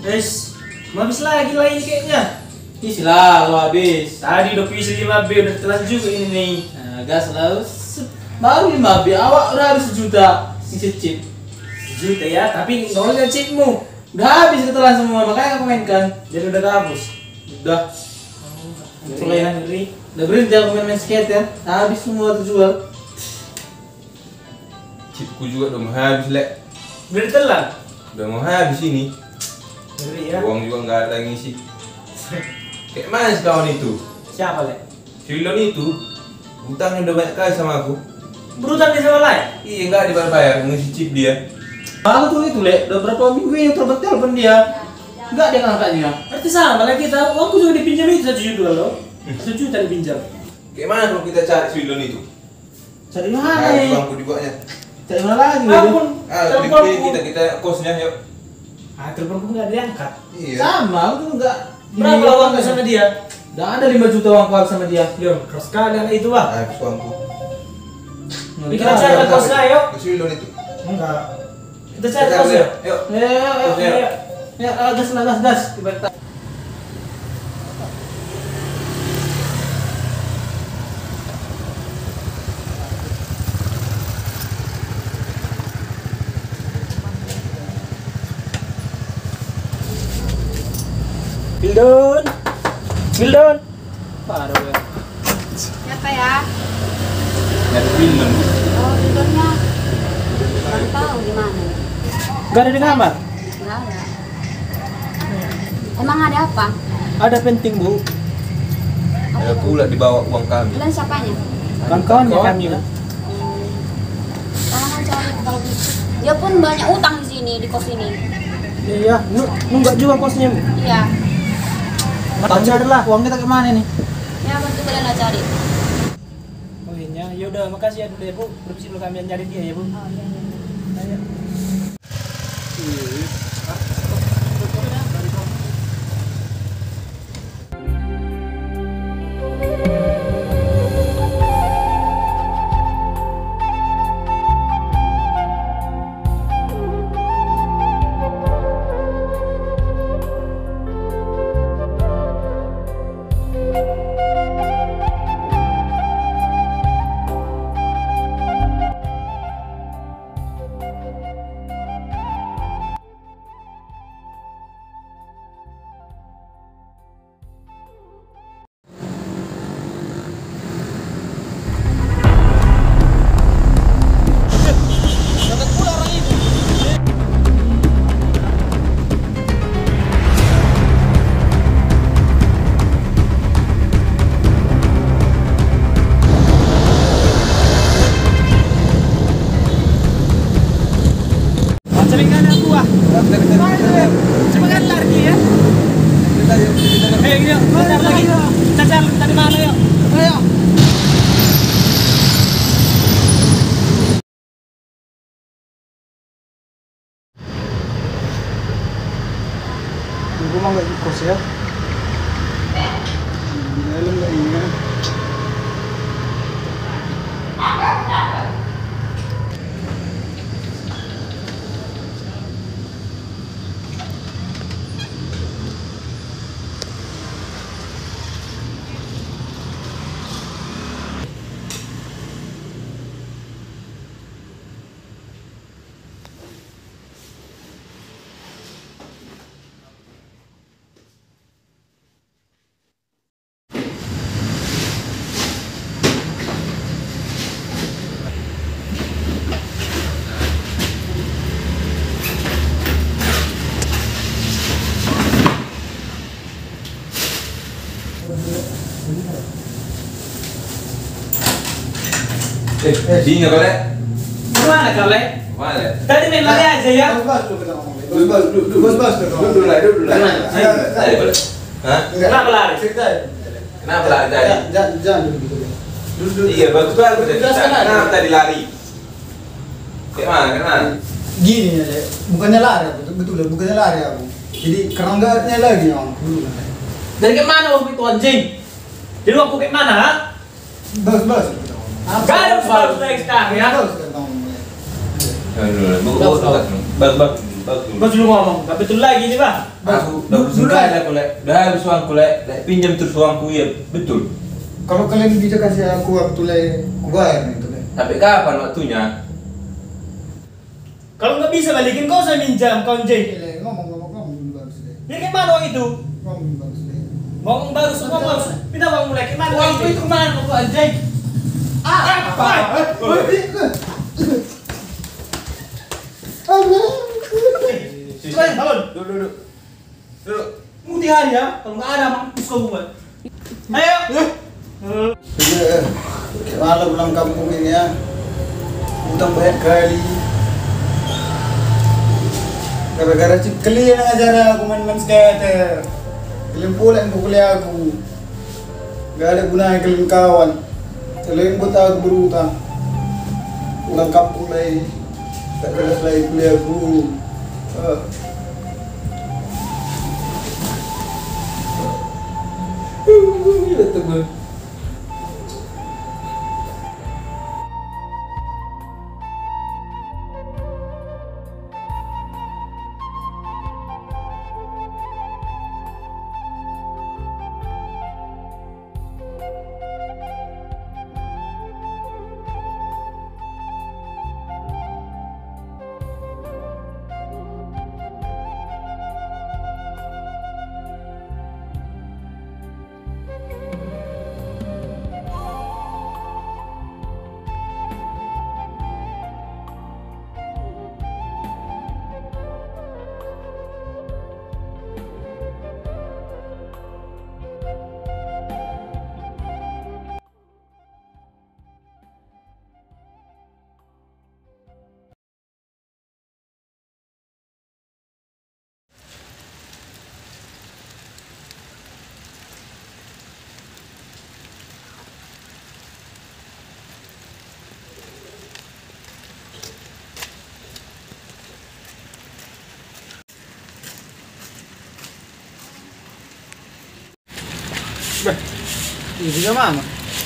Habis lagi lain kayaknya. Isi lah lo habis. Tadi udah PC 5B udah telan juga ini nih. Nah, gas lah. Baru 5B, awak udah habis 1 juta. Isi chip. Juta ya, tapi nolnya chipmu. Udah habis ketelan semua, makanya aku mainkan. Jadi udah kehapus. Udah. Ngeri. Udah berhenti aku main skate ya. Habis semua terjual. Chipku juga udah mau habis lek. Udah ditelan. Udah mau habis ini. Ngeri ya. Uang juga nggak ada yang ngisi. Kayak mana sih kawan itu? Siapa le? Si Wilon itu utangnya udah banyak kali sama aku. Berutang dia sama lain? Iya nggak dibayar, ngisi chip dia. Aku tuh itu lek, udah berapa minggu ini telepon dia. Enggak dia ngangkatnya. Berarti sama lah kita, uangku juga dipinjam itu 1 juta loh. 1 juta dipinjam. Kayak mana kalau kita cari si Wilon itu? Cari mana Nah, nih? uangku dibawanya. Cari mana lagi? Ampun, Di kita kosnya yuk. teleponku nggak diangkat. Iya. Sama, aku tuh enggak. Berapa uangnya sama dia? Enggak ada 5 juta uang kau sama dia. Yo, keras sekali anak itu wah. Habis uangku. Kita cari kosnya yuk. Si Wilon itu. Enggak. Kita cari kosnya. Yuk. Ayo. Ya, gas. Wildon. Parah gue. Siapa ya? Nyari Wilon. Oh, tidurnya. Kurang tahu di mana. Gak ada di kamar. Nggak ada. Emang ada apa? Ada penting bu. Ada pula dibawa uang kami. Kalian siapanya? Kawan-kawan kami. Tolong cari kalau gitu. Dia pun banyak utang di sini, di kos ini. Iya, nunggak juga kosnya. Iya. Kita cari lah. Uang kita kemana nih? Ya, bantu kalian lah cari. Oh iya, yaudah makasih ya dulu ya bu. Permisi dulu kami yang nyari dia ya bu. Oh, iya. Ayo. Rumah nggak di kos ya? Di dalam nggak ingat. Dinya kau lek. Gimana kau le? Mana? Tadi main lari aja ya? Duduk lah. Hah? Kenapa lari? Kenapa lari tadi? Jangan duduk. Iya bagus tadi. Kenapa tadi lari? Kayak mana? Kenapa? Gini ya, bukannya lari aku, betul ya, bukannya lari aku. Jadi karena enggaknya lagi om. Dari ke mana waktu itu anjing? Di rumah aku kayak mana? Ha? Bas. Gak ada sekolah naik sekarang ya? Bas kata om. Bagus. Kau dulu ngomong, gak betul lagi nih bang. Aku udah bersuka dah kulek, dah habis uangku lek, pinjam terus uangku ya betul. Kalau kalian bisa kasih aku waktu aku bayar nih tuh. Tapi kapan waktunya? Kalau nggak bisa balikin kau saya minjam kau anjing. Ngomong dulu bagus deh. Ya gimana uang itu? Ngomong bagus deh. Ngomong baru semua baru. Minta uang mulai gimana? Uangku itu kemana kok anjing? Apa? Bangun. Duduk. Muti hari ya, kalau nggak ada mampus kau buat. Ayo. Malah pulang kampung ini ya. Utang banyak kali. Gara-gara cip kalian ngajar aku main skater. Kalian pula yang kuliah aku. Gak ada gunanya kalian kawan. Kalian buat aku berutang. Pulang kampung lagi. Tak jelas lagi kuliah aku. Gila tuh gue. Ini juga mama.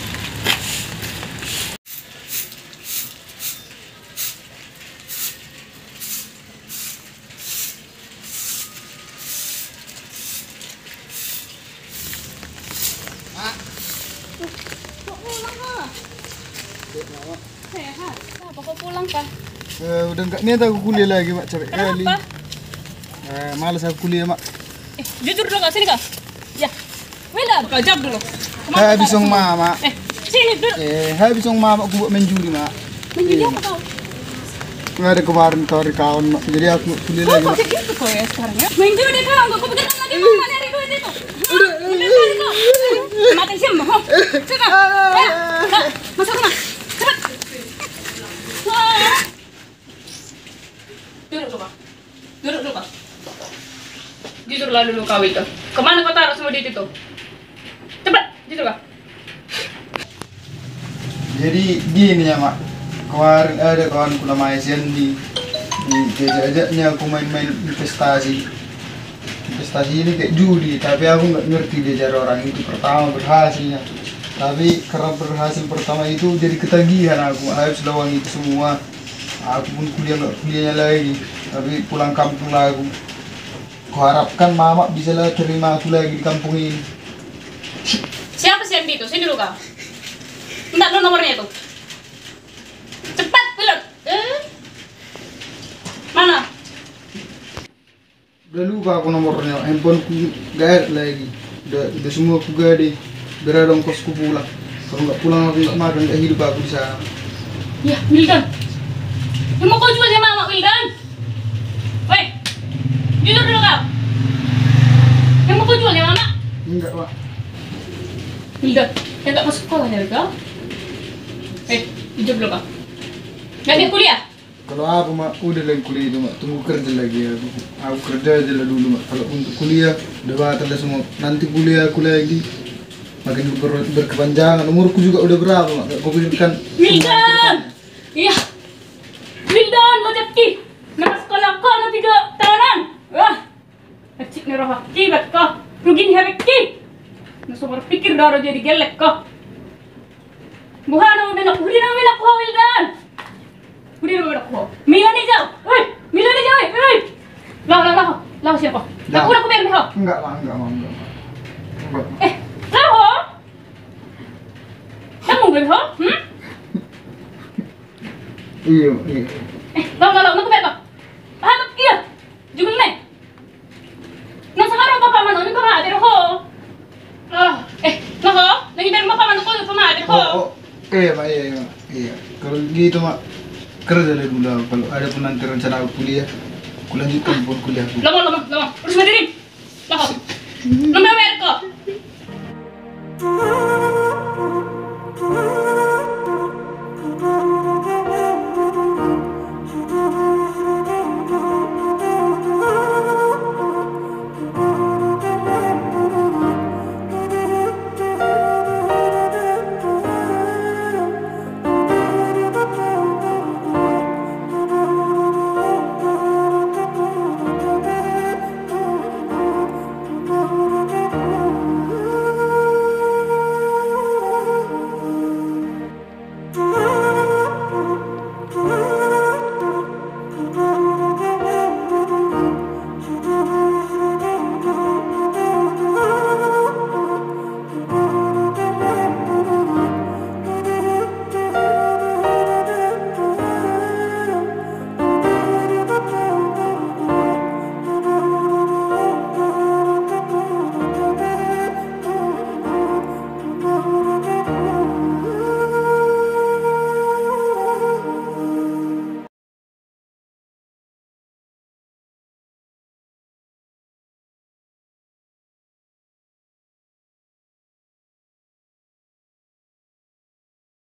Sehat. Kenapa kau pulang kah? Udah enggak niat aku kuliah lagi, Mak. Capek kali. Kenapa? Malas aku kuliah, Mak. Jujur dong kak, sini kak. Ya, William, kau jawab dulu. Habis dong mama. Sini dulu. Habis dong mama aku buat main judi, Mak. Menjadi apa kau? Nggak ada kemarin kawan, Mak. Jadi aku kuliah Kau lagi, kok Mak. kayak gitu kau ya sekarang ya? Main judi kau, kau begitu lagi mama nyari duit itu. Udah kali kau. Mati siapa? Sana. Ayo, kak, masuk rumah. Cepat. Duduk dulu kak. Duduk dulu kak. Jujurlah dulu kau itu. Kemana kau taruh semua duit itu? Cepat, jujur kak. Jadi gini ya, Mak. Kemarin ada kawanku namanya Sandy. Diajak-ajaknya aku main-main investasi. Investasi ini kayak judi, tapi aku nggak ngerti dia cara orang itu. Pertama berhasilnya, tapi karena berhasil pertama itu jadi ketagihan aku. Habis uang itu semua. Aku pun kuliahnya lagi, tapi pulang kampung lah aku. Kuharapkan mama bisa lah terima aku lagi di kampung ini. Siapa sih yang itu? Sini dulu kak. Minta dulu nomornya itu. Cepat, pilot. Mana? Udah lupa aku nomornya, handphoneku gak ada lagi. Udah semua aku gak ada. Biar ada ongkosku pulang. Kalau nggak pulang aku nggak makan, nggak hidup aku di sana. Ya, Wildan. Yang mau kau jual sama mama, Wildan? Woi, jujur dulu kau. Yang mau kau jual sama mama? Enggak, Pak. Wildan, yang tak masuk sekolah dari kau? Jujur dulu kau. Gak ada kuliah? Kalau aku mak udah lagi kuliah itu mak, tunggu kerja lagi aku. Aku kerja aja lah dulu mak. Kalau untuk kuliah udah batal semua. Nanti kuliah aku lagi makin berkepanjangan. Umurku juga udah berapa mak? Gak kau pikirkan. Wildan! Iya. Wildan, Lojaki. Nama sekolah kau na 3 tahunan. Wah. Kecil nih roh akibat kau. Rugi nih habiki. Nasa berpikir daro jadi gelek kau. Buhana udah nak huri na Wildan. Huri na Wildan ko. Mila ni jauh. Woi, Mila ni jauh. Woi. Lau siapa? Dah. Aku udah kubayar Meho. Enggak, Mak. Enggak, Mak. Lau ho? Kamu bayar Meho? Iya. Lau, nak kubayar ko. Hanap iya. Jugun na nang sangarang papaman, ano ba maadir ho? Nako, nangibayar mo paman ko, pamaadir ho. Oh, iya, Mak. Iya. Kalau gitu, Mak, kerja dulu lah. Kalau ada pun nanti rencana aku kuliah, aku lanjutkan pun kuliahku. Lama. Urus mandiri. Nako. Nang bayar ko.